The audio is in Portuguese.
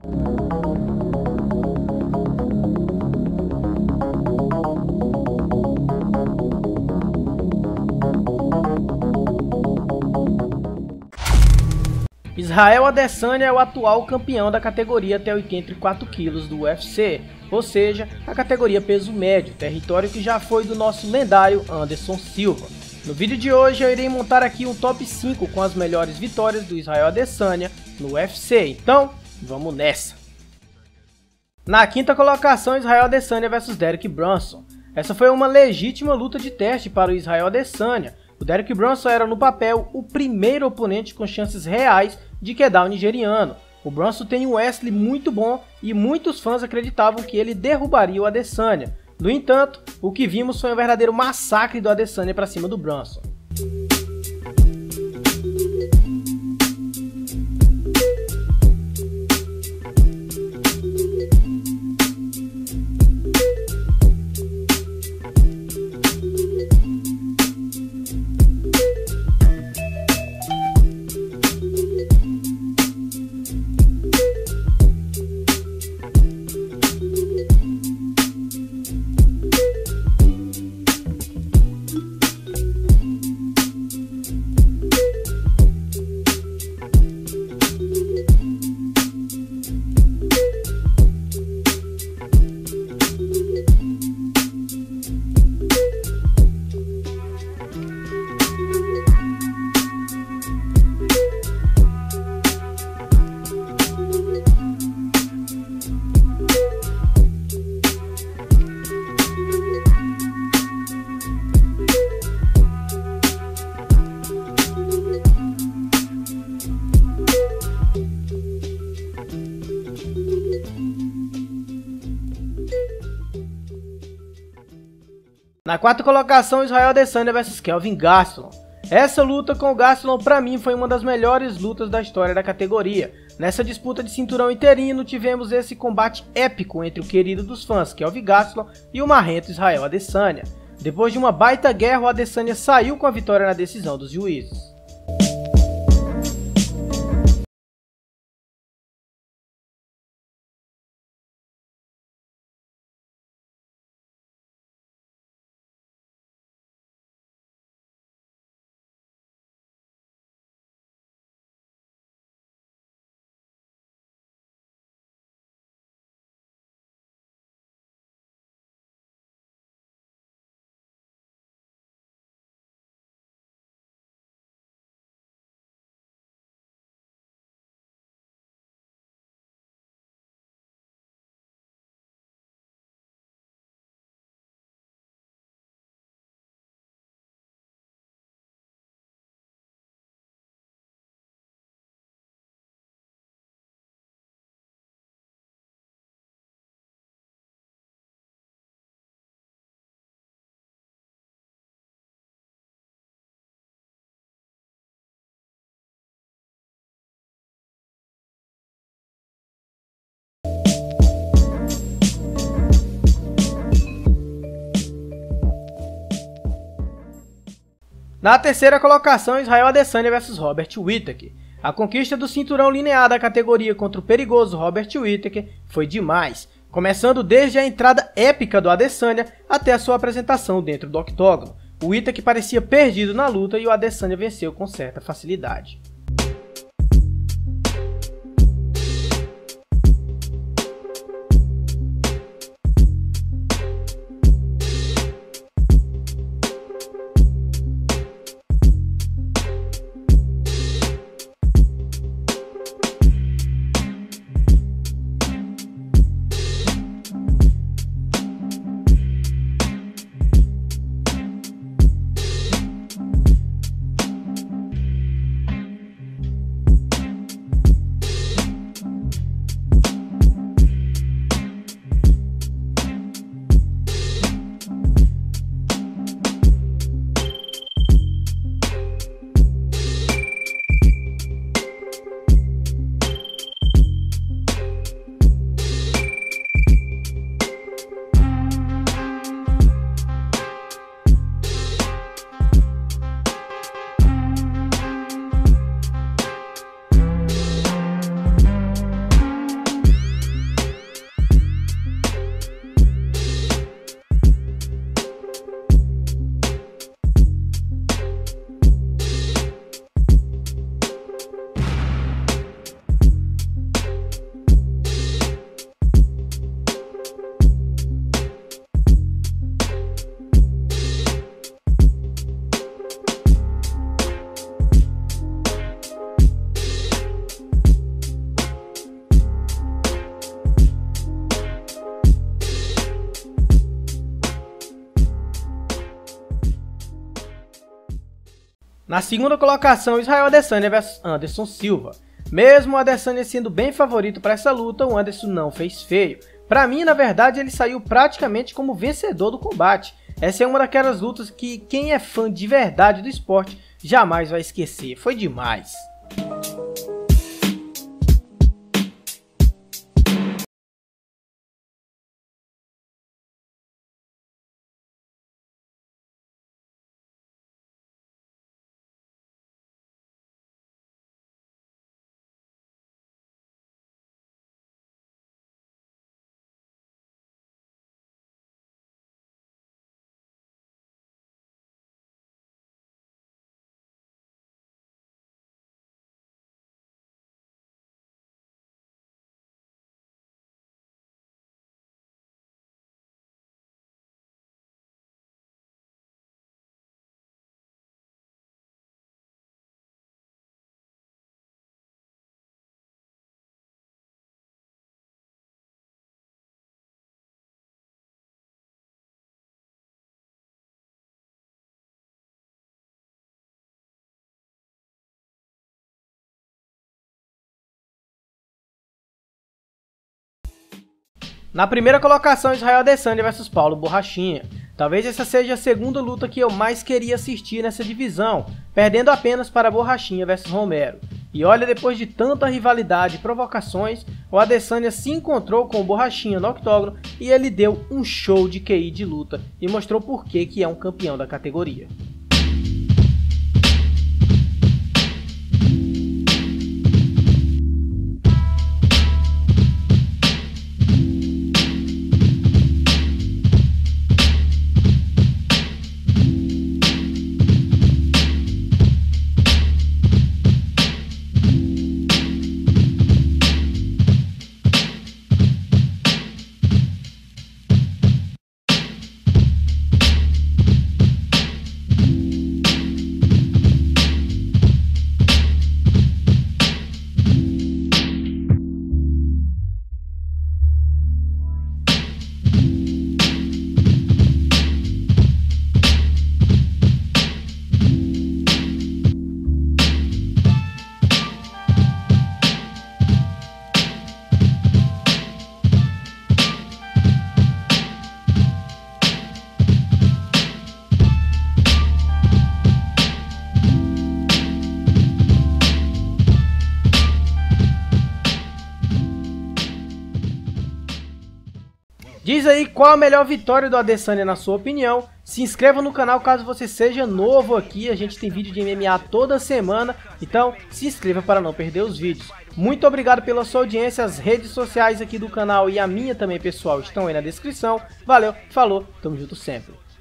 Israel Adesanya é o atual campeão da categoria até 84 kg do UFC, ou seja, a categoria peso médio, território que já foi do nosso lendário Anderson Silva. No vídeo de hoje eu irei montar aqui um top 5 com as melhores vitórias do Israel Adesanya no UFC, então vamos nessa! Na quinta colocação, Israel Adesanya vs Derek Brunson. Essa foi uma legítima luta de teste para o Israel Adesanya. O Derek Brunson era no papel o primeiro oponente com chances reais de quedar o nigeriano. O Brunson tem um wrestling muito bom e muitos fãs acreditavam que ele derrubaria o Adesanya. No entanto, o que vimos foi um verdadeiro massacre do Adesanya para cima do Brunson. Na quarta colocação, Israel Adesanya vs Kelvin Gastelum. Essa luta com o Gastelum para mim foi uma das melhores lutas da história da categoria. Nessa disputa de cinturão interino tivemos esse combate épico entre o querido dos fãs Kelvin Gastelum e o marrento Israel Adesanya. Depois de uma baita guerra, o Adesanya saiu com a vitória na decisão dos juízes. Na terceira colocação, Israel Adesanya vs Robert Whittaker. A conquista do cinturão linear da categoria contra o perigoso Robert Whittaker foi demais, começando desde a entrada épica do Adesanya até a sua apresentação dentro do octógono. O Whittaker parecia perdido na luta e o Adesanya venceu com certa facilidade. Na segunda colocação, Israel Adesanya vs Anderson Silva. Mesmo o Adesanya sendo bem favorito para essa luta, o Anderson não fez feio. Para mim, na verdade, ele saiu praticamente como vencedor do combate. Essa é uma daquelas lutas que quem é fã de verdade do esporte jamais vai esquecer. Foi demais. Na primeira colocação, Israel Adesanya vs Paulo Borrachinha. Talvez essa seja a segunda luta que eu mais queria assistir nessa divisão, perdendo apenas para Borrachinha vs Romero. E olha, depois de tanta rivalidade e provocações, o Adesanya se encontrou com o Borrachinha no octógono e ele deu um show de QI de luta e mostrou por que é um campeão da categoria. Diz aí qual a melhor vitória do Adesanya na sua opinião. Se inscreva no canal caso você seja novo aqui. A gente tem vídeo de MMA toda semana, então se inscreva para não perder os vídeos. Muito obrigado pela sua audiência. As redes sociais aqui do canal e a minha também pessoal estão aí na descrição. Valeu, falou, tamo junto sempre.